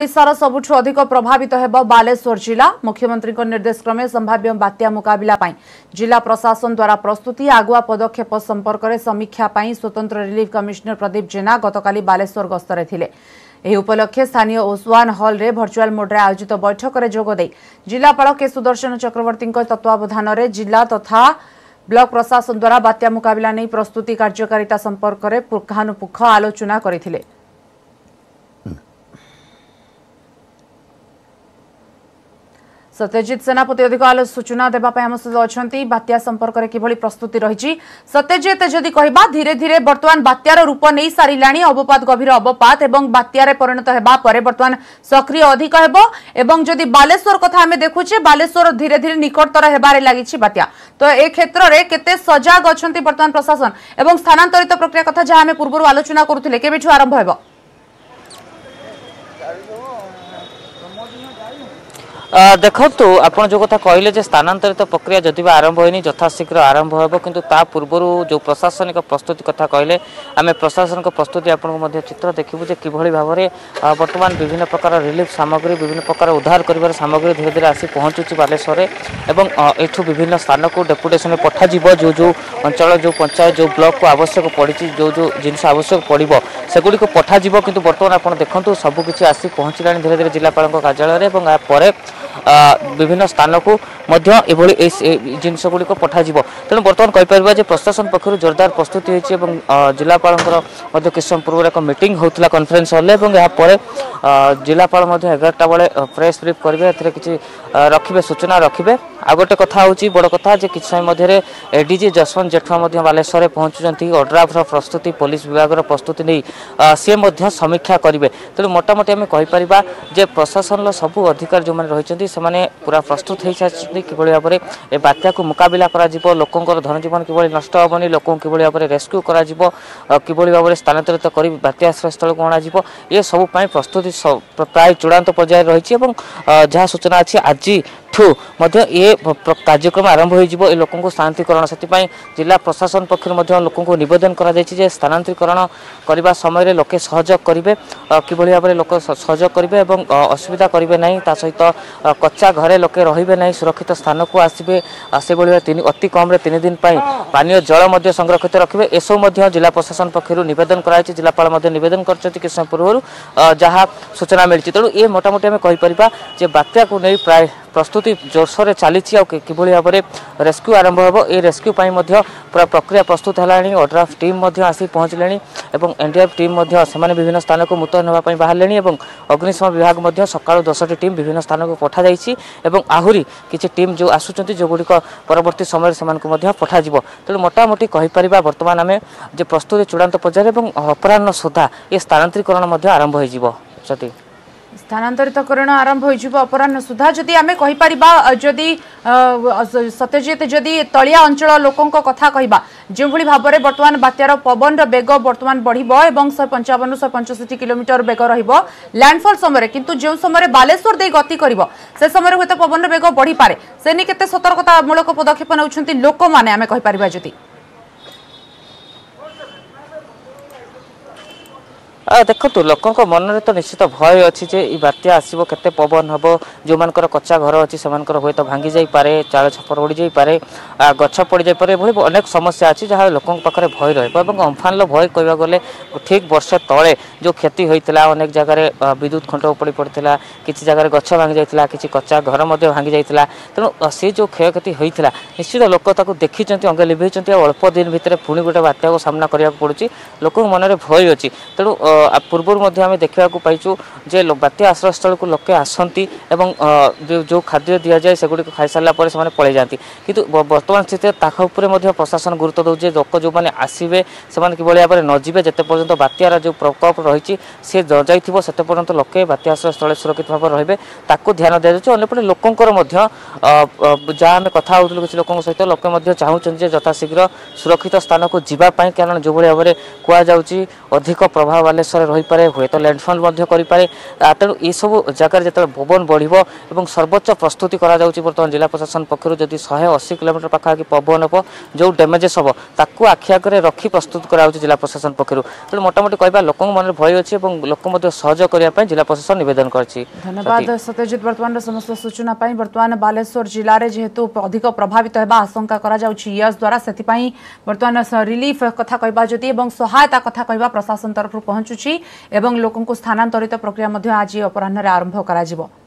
ओडिशार सबुठु अधिक प्रभावित हेब बालेश्वर जिला। मुख्यमंत्री निर्देश क्रमे संभाव्य बात्या मुकाबिला पाई जिला प्रशासन द्वारा प्रस्तुति आगुआ पदक्षेप संपर्क में समीक्षा पाई स्वतंत्र रिलीफ कमिश्नर प्रदीप जेना गतकाली बालेश्वर गस्तरे थिले। एही उपलक्षे स्थानीय ओसवान हॉल रे भर्चुआल मोड्रे आयोजित बैठक में जोगदे जिलापाल के सुदर्शन चक्रवर्ती तत्वावधान में जिला तथा ब्लॉक प्रशासन द्वारा बात्या मुकाबिला नहीं प्रस्तुति कार्यकारिता संपर्क में पुंखानुपुंख आलोचना करथिले। सत्यजित सेनापति अधिक सूचना देवाई आम सहित अच्छा बात्या संपर्क में किभली प्रस्तुति रही। सत्यजित जदि कहबा धीरे धीरे बर्तमान बात्यार रूप नहीं सारा अवपात गभीर अवपात एवं बात्यार परिणत होगा बर्तमान सक्रिय अधिक एवं जदि बालेश्वर कथा आम देखुचे बालेश्वर धीरे धीरे निकटतर होबार लगी बात्या तो ए क्षेत्र में केते सजग अच्छा बर्तमान प्रशासन एवं स्थानांतरित प्रक्रिया कथा जहाँ आम पूर्व आलोचना करुले केबेठु आरंभ होगा। देखु आप जो कथा कहले स्थानांतरित प्रक्रिया जदि आरंभ होनी यथाशीघ्र आरंभ हो किंतु ता पूर्व जो प्रशासनिक प्रस्तुति कथा कहले आम प्रशासनिक प्रस्तुति आपको चित्र देखू कि भाव में बर्तमान विभिन्न प्रकार रिलीफ सामग्री विभिन्न प्रकार उद्धार कर सामग्री धीरे धीरे आसी पहुँचुची बालेश्वर एवं एठू विभिन्न स्थान को डेपुटेशन पठाजी जो जो अंचल जो पंचायत जो ब्लॉक को आवश्यक पड़ी जो जो जिनस आवश्यक पड़ो सेगुड़ी पठाजी किंतु बर्तमान आप देखो सबकि आसी पहुँचला धीरे धीरे जिलापाल कार्यालय विभिन्न स्थान को जिनस गुड़िक पठाଯିव। तेणु बर्तमान कहीपर प्रशासन पक्षर जोरदार प्रस्तुति होती जिलापाल किछ समय पूर्व एक मीटिंग होता कॉन्फ्रेंस हॉल यापर जिलापाल 11टा बेले प्रेस ब्रीफ करेंगे किसी रखिए सूचना रखिए। आ गोटे कथा हूँ बड़ कथा कि समय मध्य एडीजी जसवंत जेठवा बालेश्वर पहुंचुंट ओड्राफ्र प्रस्तुति पुलिस विभाग प्रस्तुति नहीं सी समीक्षा करेंगे। तेणु मोटामोटी आम कहीपर प्रशासन सबू अधिकारी जो मैंने रही से पूरा प्रस्तुत हो सारी कि भाव में ए बात्या को मुकाबिला कर लोकंर धनजीवन कि नष्ट हेनी लोक कि भाव में रेस्क्यू कर भाव में स्थानांतरित कर बात्या आश्रय स्थल को अणाଯିव ये सब प्रस्तुति प्राय चूड़ांत पर्याय रही जहाँ सूचना अच्छी आज ये कार्यक्रम आरंभ हो लोक स्थानांतरीकरण से जिला प्रशासन पक्षर लोक नवेदन कर स्थानांतरीकरण करने समय लोके सहयोग करेंगे कि भाव में लोक सहयोग करेंगे और असुविधा करेंगे ना ता सहित कच्चा घरे लोके रहिबे नहीं सुरक्षित स्थान को आसबे से भाई अति कम 3 दिन पानीय जल संरक्षित रखिए एसबू जिला प्रशासन पक्षर नवेदन कराई जिलापाल नवेदन कर समय पूर्व जहाँ सूचना मिली। तेणु ये मोटामोटी आम कहीपर बात्या को नहीं प्राय प्रस्तुति जोरसोर चली कि भाव में रेस्क्यू आरंभ हो ये रेस्क्यू पूरा प्रक्रिया प्रस्तुत है। ओड्राफ टीम आसी पहुँचले और एनडीआरएफ टीम से विभिन्न स्थान को मुतयन होगापी बाहर और अग्निशम विभाग सका 10टी टीम विभिन्न स्थान को पठा जाइए आहरी किसी टीम जो आसुँच जो गुड़िक परवर्ती समय से पठाଯିव। तेणु मोटामोटी कहीपर बर्तमान आम जो प्रस्तुति चूड़ांत पर्याय और अपराह्न सुधा ये स्थानांतरीकरण आरंभ हो स्थानांतरितकरण आरंभ हो अपराह्न सुधा जदि आम कहीपर जदि सत्यजित जदि तलिया अंचल लोकों कथा कहबा जो भली भाव में बर्तमान बात्यार पवन बेग बर्तमान बढ़िबो एवं 155 165 किलोमीटर बेग रहिबो लैंडफॉल समय किंतु जो समय बालेश्वर दे गति करिबो से समय हेतु पवन बेग बढ़ी पारे से नि केते सतर्कतामूलक पदक्षेप नउछंती लोक माने आम कहीपर जदि देखो लोकों मन में तो निश्चित भय अच्छी जे बात्या आसो केते पवन हम जो मानकर कच्चा घर अच्छी से हे तो भांगी जापे चाल छपर उड़ी जापे गछ पड़ जापे भाई अनेक समस्या अच्छी जहाँ लोकों पाखे भय रही अम्फान भय कह गले ठीक वर्ष तले जो क्षति होता अनेक जगह विद्युत खुंट उपड़ी पड़ता किसी जगह गछ भांगी जाता किसी कच्चा घर भांगी जाता तेणु सी जो क्षयक्षति होता निश्चित लोक देखी अंगे लिभे अल्प दिन भितर पुणी गोटे बात्या को सामना करने पड़ुची लोक मन में भय अच्छी। तेणु पूर्व देखा पाइचु जे बात्या आश्रय स्थल को लोके आसती जो खाद्य दि जाए सेगुड़ी खाई सारापर से पलि जाती कि बर्तमान स्थित ताकि प्रशासन गुरुत्व दौजे लोक जो मैंने आसवे से भाव में नजीबे जिते पर्यंत बात्यार जो प्रकोप रही सी न जाइए से पर्यंत लोके बात्या आश्रय स्थल सुरक्षित भाव रही ध्यान दि जाए अंपटे लोकंर जहाँ आम कथा होलु किसी लोक सहित लोके चाहूँ यथाशीघ्र सुरक्षित स्थान को जीवाई कारण जो भाव में कहुच्छी अधिक प्रभाव वाले बालेश्वर रही पारे हुए तो लैंडफॉल करे तेणु ये सब जगह जो पवन बढ़ और सर्वोच्च प्रस्तुति बर्तमान जिला प्रशासन पक्षर जदि 180 किलोमीटर पाखापाखि पवन हम जो डैमेजेस हम ताकू आखि आगे रखी प्रस्तुत करा जिला प्रशासन पक्षर तेणु मोटामोटी कहवा लोक मन भय अच्छी और लोक सहयोग करने जिला प्रशासन निवेदन कर। धन्यवाद सत्यजित बर्तमान समस्त सूचना बर्तमान बालेश्वर जिले में जेहेतु अधिक प्रभावित होगा आशंका करा यास द्वारा से बर्तमान रिलीफ कथा कहवा जदि सहायता कथा कहवा प्रशासन तरफ पहुंचुची लोक स्थानांतरित प्रक्रिया आज अपराह्न आरंभ करा।